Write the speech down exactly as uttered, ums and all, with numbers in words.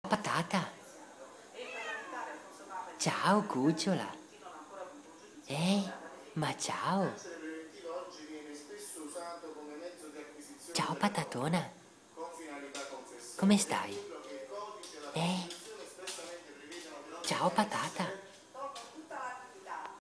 Patata. Ciao cucciola. Ehi, ma ciao. Ciao patatona. Come stai? Eh? Ciao patata.